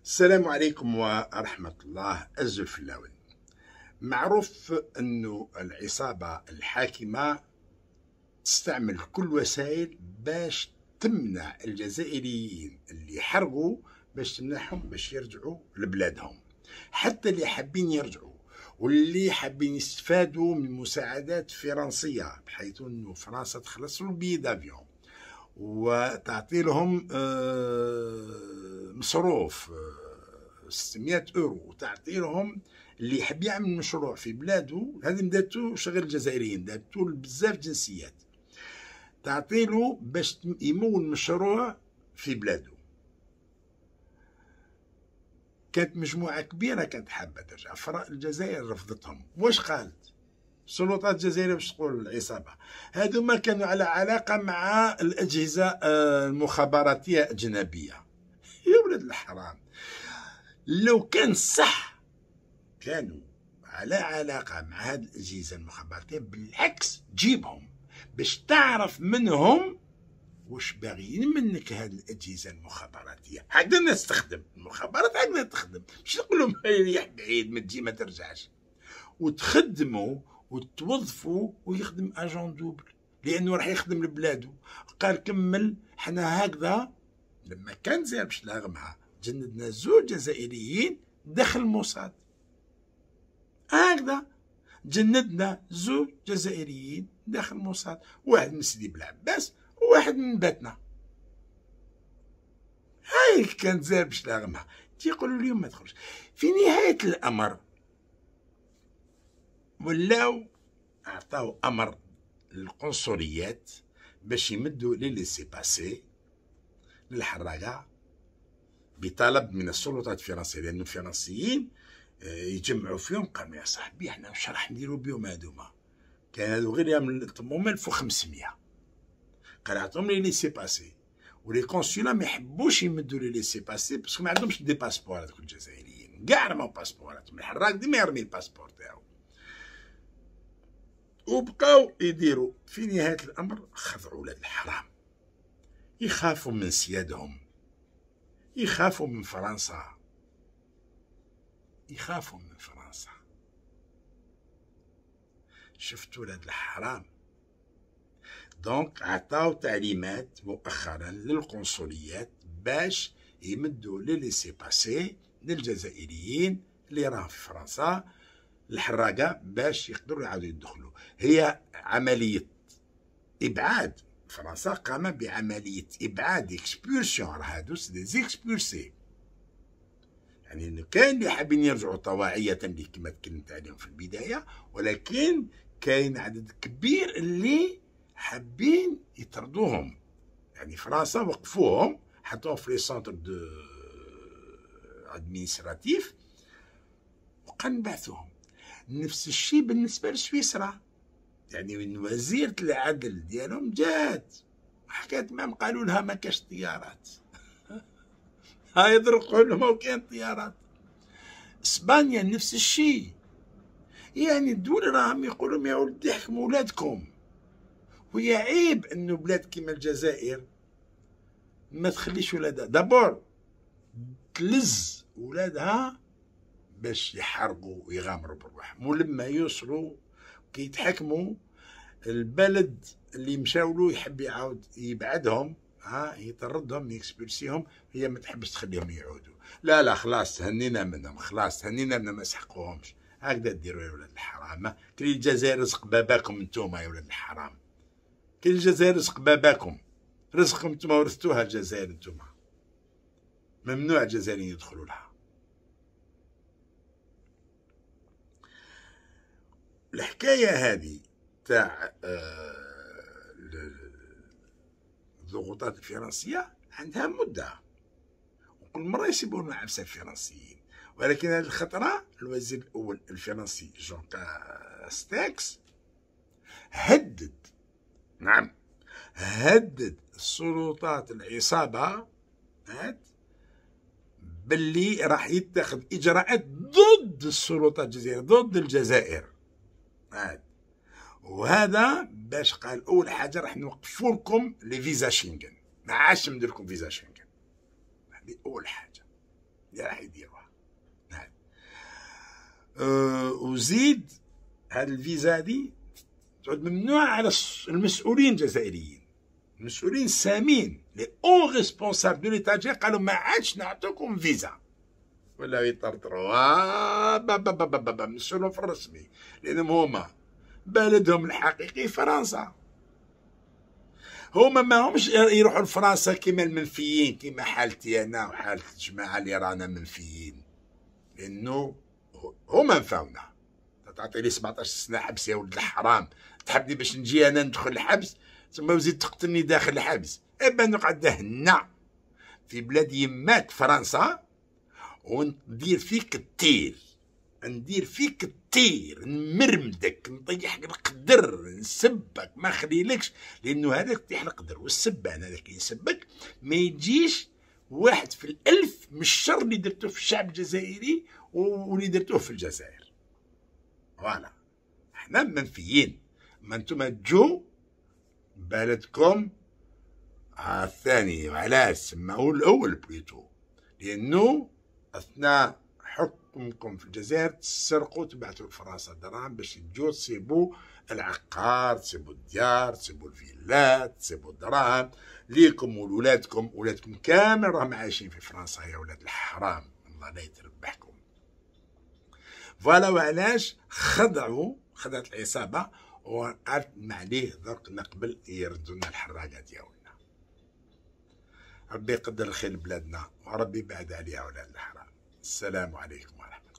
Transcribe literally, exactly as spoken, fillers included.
السلام عليكم ورحمة الله. الزلفلاوي معروف أنه العصابة الحاكمة تستعمل كل وسائل باش تمنع الجزائريين اللي يحرقوا، باش تمنعهم باش يرجعوا لبلادهم. حتى اللي حابين يرجعوا واللي حابين يستفادوا من مساعدات فرنسية، بحيث أنه فرنسا تخلص له بي دافيون وتعطي لهم مصروف ستمائة اورو، وتعطي لهم اللي يحب يعمل مشروع في بلاده. هذه مداتو شغل الجزائريين، داتو بزاف جنسيات، تعطي له باش يمول مشروع في بلاده. كانت مجموعة كبيرة كانت حابة ترجع، الجزائر رفضتهم. واش قالت السلطات الجزائرية باش تقول العصابة؟ هذوما كانوا على علاقة مع الأجهزة المخابراتية الأجنبية. يا ولد الحرام، لو كان صح كانوا على علاقة مع هذه الأجهزة المخابراتية، بالعكس جيبهم باش تعرف منهم واش باغيين منك هذه الأجهزة المخابراتية. هكذا الناس تخدم، المخابرات هكذا تخدم، مش تقول لهم ريح بعيد ما تجي ما ترجعش. وتخدموا وتوظفوا ويخدم اجون دوبل، لانه راح يخدم لبلاده. قال كمل، حنا هكذا لما كان زير باش لاغمها جندنا زوج جزائريين داخل الموساد. هكذا جندنا زوج جزائريين داخل الموساد، واحد من سيدي بلعباس وواحد من باتنا. هاي كانت زير باش لاغمها، تيقولوا اليوم ما تخرج. في نهاية الامر ولاو عطاو امر للقنصليات باش يمدوا لي ليسي باسي للحراقه بطلب من السلطات الفرنسيه، لان الفرنسيين يجمعوا فيهم. قالوا يا صاحبي احنا واش راح نديروا بهم هذوما؟ كان هذو غير يطمهم ألف وخمسمائة. قال عطهم لي ليسي باسي، ولي كونسولا ما يحبوش يمدوا لي ليسي باسي باسكو ما عندهمش دي باسبور. هذوك الجزائريين كاع رماو باسبوراتهم، الحراق ديما يرمي الباسبور تاعو. وبقاو يديروا. في نهاية الأمر خضعوا ولاد الحرام، يخافوا من سيادهم، يخافوا من فرنسا، يخافوا من فرنسا. شفتوا ولاد الحرام؟ دونك عطاو تعليمات مؤخرا للقنصليات باش يمدوا لي ليسي باسي للجزائريين اللي راهم في فرنسا، الحراقه، باش يقدروا يعاودوا يدخلوا. هي عمليه ابعاد. فرنسا قام بعمليه ابعاد اكسبولسيون، راه هادو سي دي اكسبولسي، يعني انه كاين اللي حابين يرجعوا طواعيه اللي كما تكلمت عليهم في البدايه، ولكن كاين عدد كبير اللي حابين يطردوهم. يعني فرنسا وقفوهم، حطوهم في لي سونتر دو ادمينستراتيف وقال نبعثوهم. نفس الشيء بالنسبه لسويسرا، يعني وزيرة العدل ديالهم جات حكات معهم، قالوا لها ما كاش طيارات. هاي يضرقوا لهم ما كاين طيارات. اسبانيا نفس الشيء. يعني الدول راهم يقولوا يا ولدي احكموا ولادكم. وهي عيب انه بلاد كيما الجزائر ما تخليش ولادها دابور تلز ولادها باش يحرقوا ويغامروا بروحهم، ولما يوصلوا كي يتحكموا البلد اللي مشاو له يحب يعاود يبعدهم، ها يطردهم يكسبلسيهم، هي ما تحبش تخليهم يعودوا. لا لا خلاص تهنينا منهم، خلاص تهنينا منهم، ما يسحقوهمش. هكذا ديروا يا ولاد الحرام. كاين الجزائر رزق باباكم انتوما يا ولاد الحرام، كاين الجزائر رزق باباكم، رزقكم انتوما ورثتوها الجزائر انتوما، ممنوع الجزائريين يدخلوا لها. الحكايه هذه تاع الضغوطات الفرنسيه عندها مده، وكل مره يسيبون عفسه الفرنسيين. ولكن هذه الخطره الوزير الاول الفرنسي جون كاستكس هدد، نعم هدد السلطات العصابه باللي راح يتخذ اجراءات ضد السلطات الجزائريه، ضد الجزائر. وهذا باش قال اول حاجه راح نوقفوا لكم لي فيزا شنغن، ما عادش ندير لكم فيزا شنغن. هذه اول حاجه. اللي راح يديروها. أه وزيد هاد الفيزا هادي تعود ممنوعة على المسؤولين الجزائريين، المسؤولين السامين لي اون ريسبونسابل دو ليتا الجزائري قالوا ما عادش نعطوكم فيزا، ولاو يطرطروا بابا بابا بابا مسؤولهم في الرسمي، لانهم هما بلدهم الحقيقي فرنسا. هما ما همش يروحوا لفرنسا كيما المنفيين، كيما حالتي انا وحالة الجماعة اللي رانا منفيين، لانه هما نفاونا. تعطي لي سبعطاش سنة حبس يا ولد الحرام، تحبني باش نجي انا ندخل الحبس ثم وزيد تقتلني داخل الحبس؟ ابا نقعد هنا في بلاد يماك فرنسا وندير فيك التير، ندير فيك التير، نمرمدك، نطيح القدر، نسبك، ما خليلكش، لانه هذاك طيح القدر والسبان هذاك يسبك ما يجيش واحد في الالف من الشر اللي درتوه في الشعب الجزائري واللي درتوه في الجزائر. فوالا احنا منفيين، ما انتم تجو بلدكم الثاني. وعلاش سماوه الاول بليتو؟ لانه اثناء حكمكم في الجزائر تسرقوا تبعتوا لفرنسا دراهم باش تجوا تصيبوا العقار، تصيبوا الديار، تصيبوا الفيلات، تصيبوا الدراهم ليكم ولولادكم. ولادكم كامل راهم عايشين في فرنسا يا ولاد الحرام، الله لا يتربحكم. فوالا وعلاش خضعوا خضعت العصابة وقالت معليه درك نقبل يردوا لنا الحراقة ديالنا. ربي يقدر الخير لبلادنا وربي يبعد عليها ولاد الحرام. السلام عليكم ورحمة الله.